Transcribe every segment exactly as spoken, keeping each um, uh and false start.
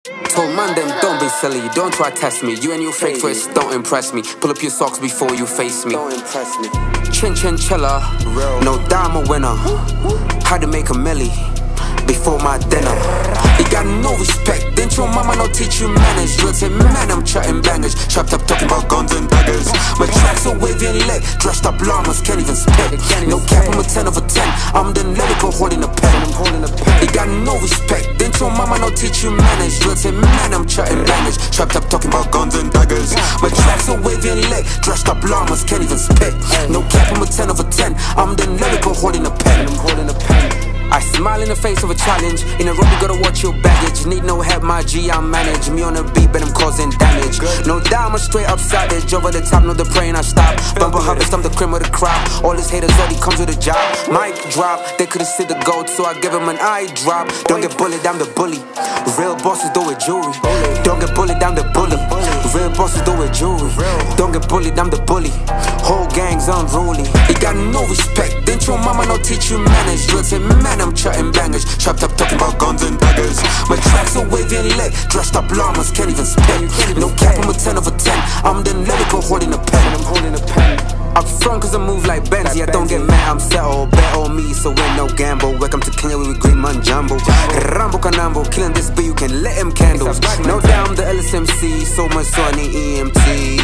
Told man them don't be silly, don't try test me. You and your fake twist don't impress me. Pull up your socks before you face me. Don't impress me. Chin chinchilla, no doubt I'm a winner. Had to make a milli before my dinner. You got no respect, didn't your mama not teach you manners? Drill to man, I'm chatting bangers. Trapped up talking about guns and daggers. My tracks are wavy and lit, dressed up llamas, can't even spit. No cap, I'm a ten over ten. I'm the lyrical holding a pen. You got no respect, didn't your mama not teach you manners? Drill to man, I'm chatting bangers. Trapped up talking about guns and daggers. My tracks are wavy and lit, dressed up llamas, can't even spit. No cap, I'm a ten over ten. I'm the lyrical holding a pen. I'm holding a pen. I smile in the face of a challenge. In a road, you gotta watch your baggage. Need no help, my G, I manage. Me on a beat, but I'm causing damage. No doubt, I'm a straight up savage. Over the top, no the praying I stop. Bumper harvest, I'm the cream of the crop. All these haters already comes with a job. Mic drop, they couldn't see the gold, so I give them an eye drop. Don't get bullied, I'm the bully. Real bosses do it jewelry. Don't get bullied, I'm the bully. Real bosses do it jewelry. Don't get bullied, I'm the bully. Whole gang's unruly. You got no respect, didn't your mama not teach you manners? Drill to man, I'm chatting bangers. Trapped up talking about guns and daggers. My tracks are wavy and lit, dressed up llamas, can't even spit. No cap, I'm a ten over ten. I'm the lyrical holding a pen. I'm holding a pen. Up front cause I move like Benzie. I don't get mad, I'm settled. Bet on me, so ain't no gamble. Welcome to Kenya with Green Man Jumbo. Rambo Canambo, killing this beat, you can let him candles. No doubt I'm the L S M C, so much so I need E M T.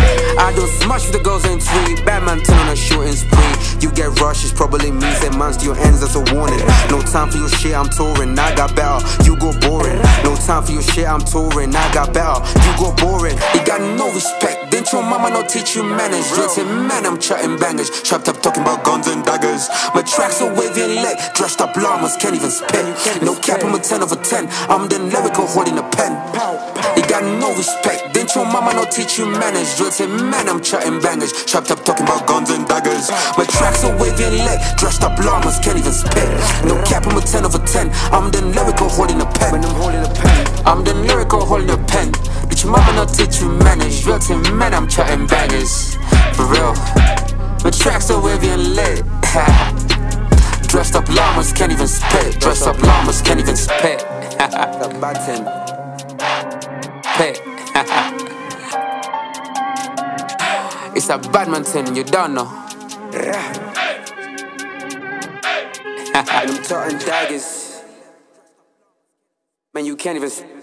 I don't smash with the girls ain't free. Batman turn on a shooting spree. You get rushed, it's probably me. Say man's to your ends, that's a warning. No time for your shit, I'm touring. I got better, you go boring. No time for your shit, I'm touring. I got better, you go boring. You got no respect, didn't your mama not teach you manners? Drill to man, I'm chatting bangers. Trapped up talking about guns and daggers. My tracks are wavy and lit, dressed up llamas, can't even spit. No cap, I'm a ten over ten. I'm the lyrical holding a pen. You got no respect, didn't your mama not teach you manners? Drill to man, I'm chatting bangers. Trapped up talking about guns and daggers. My tracks are wavy and lit, dressed up llamas, can't even spit. No cap, I'm a ten over ten. I'm the lyrical holding a pen. I'm holding a pen. I'm the lyrical holding a pen. Did your mama not teach you manners? Drill to man, I'm chatting bangers. For real. My tracks are wavy and lit. Dressed up llamas, can't even spit. Dressed up llamas, can't even spit. The button. Pit. It's a badminton, you don't know. And I'm talking daggers. Man, you can't even